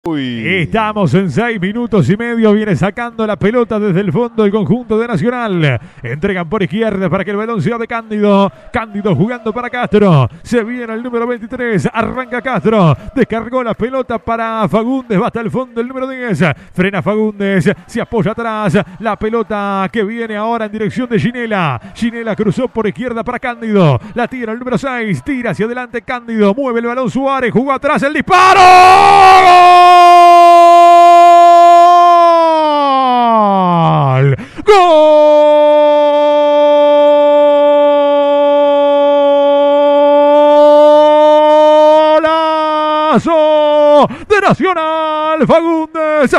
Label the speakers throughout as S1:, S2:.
S1: Estamos en 6 minutos y medio. Viene sacando la pelota desde el fondo el conjunto de Nacional. Entregan por izquierda para que el balón sea de Cándido. Cándido jugando para Castro. Se viene el número 23. Arranca Castro. Descargó la pelota para Fagundes. Va hasta el fondo el número 10. Frena Fagundes. Se apoya atrás. La pelota que viene ahora en dirección de Ginela. Ginela cruzó por izquierda para Cándido. La tira el número 6. Tira hacia adelante Cándido. Mueve el balón Suárez. Jugó atrás el disparo. ¡Gol! ¡Golazo de Nacional! Fagundes,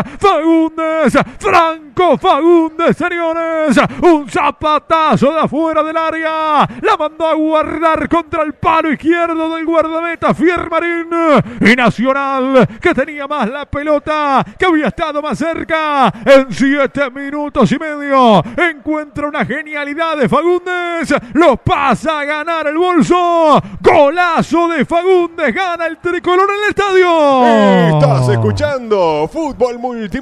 S1: Franco Fagundes, señores. Un zapatazo de afuera del área. La mandó a guardar contra el palo izquierdo del guardameta Fiermarín. Y Nacional, que tenía más la pelota, que había estado más cerca, en 7 minutos y medio, encuentra una genialidad de Fagundes. Lo pasa a ganar el bolso. Golazo de Fagundes. Gana el tricolor en el estadio.
S2: Estás escuchando Fútbol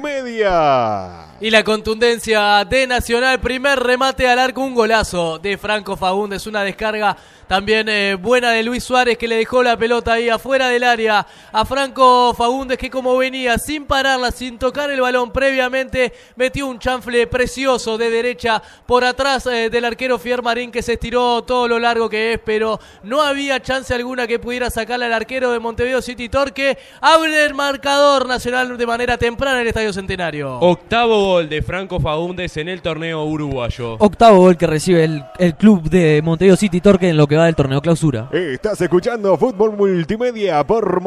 S2: Multimedia.
S3: Y la contundencia de Nacional, primer remate al arco, un golazo de Franco Fagundes, una descarga también buena de Luis Suárez, que le dejó la pelota ahí afuera del área a Franco Fagundes, que como venía sin pararla, sin tocar el balón previamente, metió un chanfle precioso de derecha por atrás del arquero Fiermarín, que se estiró todo lo largo que es, pero no había chance alguna que pudiera sacarle al arquero de Montevideo City Torque. Abre el marcador Nacional de manera temprana en el Estadio Centenario.
S4: Octavo gol de Franco Fagundes en el torneo uruguayo.
S5: Octavo gol que recibe el club de Montevideo City Torque en lo que va del torneo clausura.
S2: Estás escuchando Fútbol Multimedia por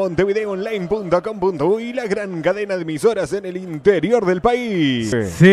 S2: montevideoonline.com.uy, la gran cadena de emisoras en el interior del país.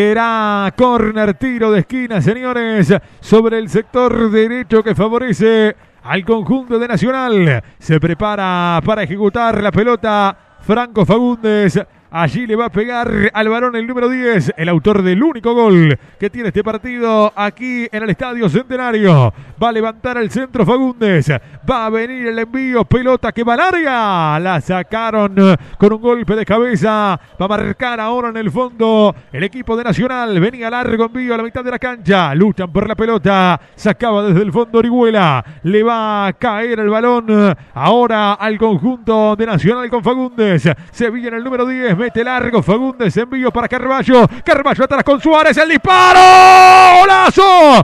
S1: Será córner, tiro de esquina, señores, sobre el sector derecho que favorece al conjunto de Nacional. Se prepara para ejecutar la pelota Franco Fagundes. Allí le va a pegar al balón el número 10, el autor del único gol que tiene este partido aquí en el Estadio Centenario. Va a levantar el centro Fagundes, va a venir el envío, pelota que va larga. La sacaron con un golpe de cabeza. Va a marcar ahora en el fondo el equipo de Nacional. Venía largo envío a la mitad de la cancha. Luchan por la pelota. Sacaba desde el fondo Orihuela. Le va a caer el balón ahora al conjunto de Nacional con Fagundes. Se viene el número 10. Mete largo Fagundes, envío para Carballo. Carballo atrás con Suárez, el disparo. ¡Golazo!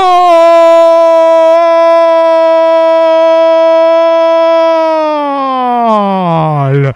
S1: ¡Gol!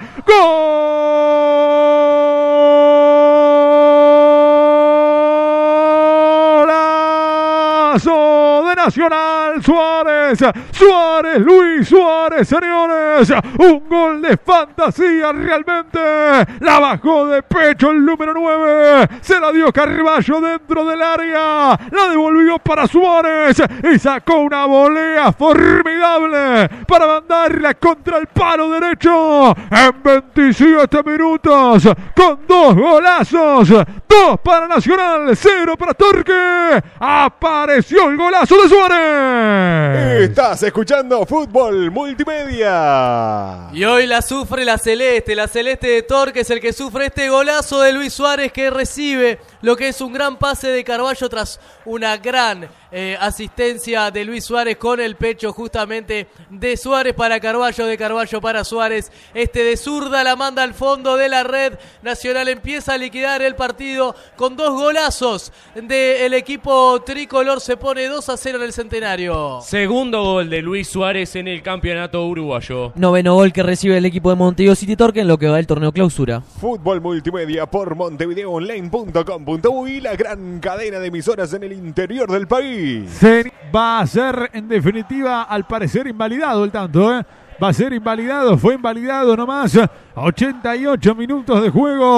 S1: ¡Golazo de Nacional! Suárez, Luis Suárez, señores. Un gol de fantasía realmente. La bajó de pecho el número 9. Se la dio Carballo dentro del área. La devolvió para Suárez y sacó una volea formidable para mandarla contra el palo derecho en 27 minutos con 2 golazos. 2 para Nacional, 0 para Torque. Apareció el golazo de Suárez.
S2: Estás escuchando Fútbol Multimedia.
S3: Y hoy la sufre la celeste de Torque es el que sufre este golazo de Luis Suárez, que recibe lo que es un gran pase de Carballo tras una gran asistencia de Luis Suárez con el pecho justamente de Suárez para Carballo, de Carballo para Suárez. De zurda la manda al fondo de la red. Nacional empieza a liquidar el partido con 2 golazos del equipo tricolor. Se pone 2-0 en el Centenario.
S4: Segundo gol de Luis Suárez en el campeonato uruguayo.
S5: Noveno gol que recibe el equipo de Montevideo City Torque en lo que va del torneo clausura.
S2: Fútbol Multimedia por montevideoonline.com.uy, la gran cadena de emisoras en el interior del país.
S1: Va a ser en definitiva al parecer invalidado el tanto, Va a ser invalidado, fue invalidado nomás. 88 minutos de juego.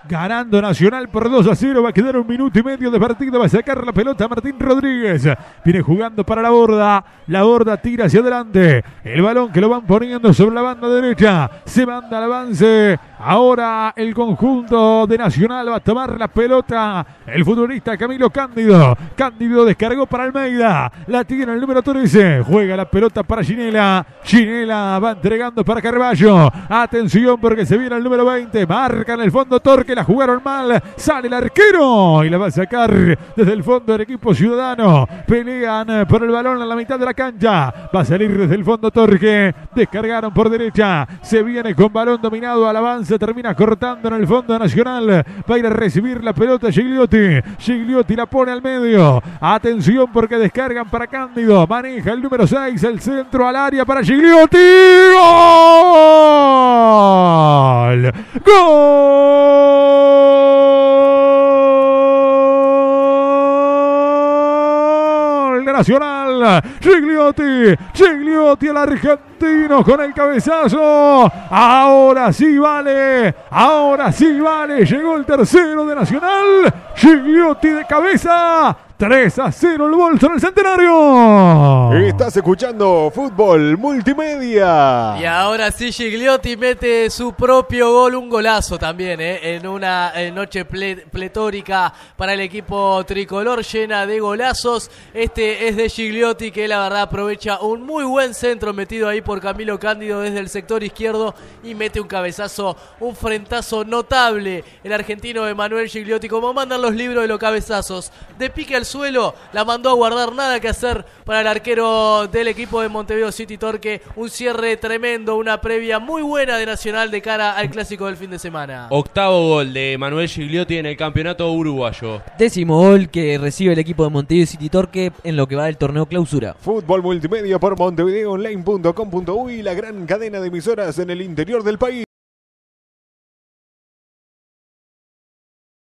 S1: ganando Nacional por 2-0. Va a quedar 1 minuto y medio de partido. Va a sacar la pelota Martín Rodríguez. Viene jugando para la Borda. La Borda tira hacia adelante. El balón que lo van poniendo sobre la banda derecha. Se manda al avance. Ahora el conjunto de Nacional va a tomar la pelota. El futbolista Camilo Cándido. Cándido descargó para Almeida. La tiene el número 13. Juega la pelota para Ginela. Ginela va entregando para Carballo. Atención porque se viene el número 20. Marca en el fondo Torque. La jugaron mal. Sale el arquero y la va a sacar desde el fondo del equipo ciudadano. Pelean por el balón en la mitad de la cancha. Va a salir desde el fondo Torque. Descargaron por derecha. Se viene con balón dominado al avance. Termina cortando en el fondo Nacional. Va a ir a recibir la pelota Gigliotti. Gigliotti la pone al medio. Atención porque descargan para Cándido. Maneja el número 6. El centro al área para Gigliotti. ¡Gol! ¡Gol! Nacional, Gigliotti el argentino con el cabezazo. Ahora sí vale, llegó el tercero de Nacional. Gigliotti de cabeza. 3-0 el bolso en el Centenario.
S2: Estás escuchando Fútbol Multimedia.
S3: Y ahora sí Gigliotti mete su propio gol, un golazo también, en una noche pletórica para el equipo tricolor, llena de golazos. Este es de Gigliotti, que la verdad aprovecha un muy buen centro metido ahí por Camilo Cándido desde el sector izquierdo y mete un cabezazo, un frentazo notable. El argentino Emanuel Gigliotti, como mandan los libros de los cabezazos, de pique al suelo, la mandó a guardar, nada que hacer para el arquero del equipo de Montevideo City Torque. Un cierre tremendo, una previa muy buena de Nacional de cara al clásico del fin de semana.
S4: Octavo gol de Emanuel Gigliotti en el campeonato uruguayo.
S5: 10º gol que recibe el equipo de Montevideo City Torque en lo que va del torneo clausura.
S2: Fútbol Multimedia por montevideoonline.com.uy, la gran cadena de emisoras en el interior del país.